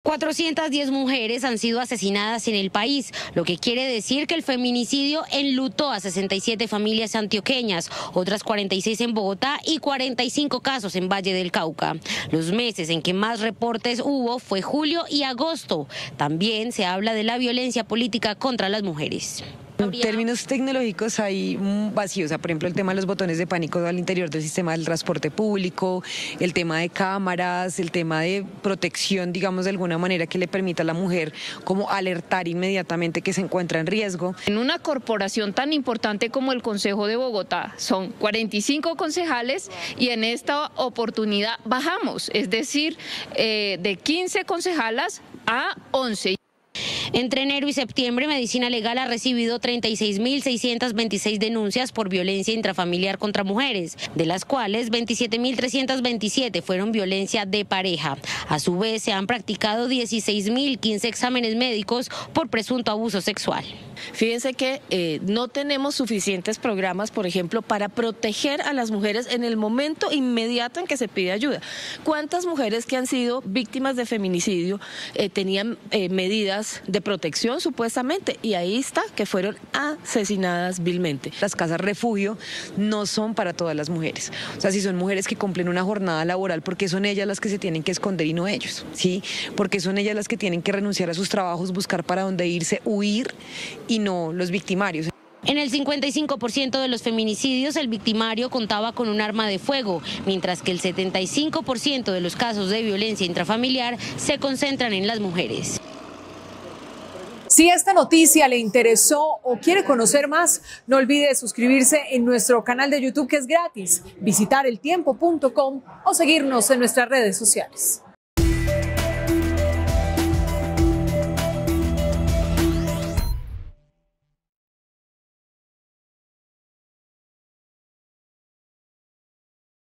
410 mujeres han sido asesinadas en el país, lo que quiere decir que el feminicidio enlutó a 67 familias antioqueñas, otras 46 en Bogotá y 45 casos en Valle del Cauca. Los meses en que más reportes hubo fue julio y agosto. También se habla de la violencia política contra las mujeres. En términos tecnológicos hay vacíos, por ejemplo el tema de los botones de pánico al interior del sistema del transporte público, el tema de cámaras, el tema de protección, digamos de alguna manera que le permita a la mujer como alertar inmediatamente que se encuentra en riesgo. En una corporación tan importante como el Consejo de Bogotá son 45 concejales y en esta oportunidad bajamos, es decir, de 15 concejalas a 11. Entre enero y septiembre, Medicina Legal ha recibido 36.626 denuncias por violencia intrafamiliar contra mujeres, de las cuales 27.327 fueron violencia de pareja. A su vez, se han practicado 16.015 exámenes médicos por presunto abuso sexual. Fíjense que no tenemos suficientes programas, por ejemplo, para proteger a las mujeres en el momento inmediato en que se pide ayuda. ¿Cuántas mujeres que han sido víctimas de feminicidio tenían medidas de protección supuestamente? Y ahí está, que fueron asesinadas vilmente. Las casas refugio no son para todas las mujeres. O sea, si son mujeres que cumplen una jornada laboral, porque son ellas las que se tienen que esconder y no ellos, ¿sí? Porque son ellas las que tienen que renunciar a sus trabajos, buscar para dónde irse, huir, y no los victimarios. En el 55% de los feminicidios el victimario contaba con un arma de fuego, mientras que el 75% de los casos de violencia intrafamiliar se concentran en las mujeres. Si esta noticia le interesó o quiere conocer más, no olvide suscribirse en nuestro canal de YouTube, que es gratis, visitar eltiempo.com o seguirnos en nuestras redes sociales.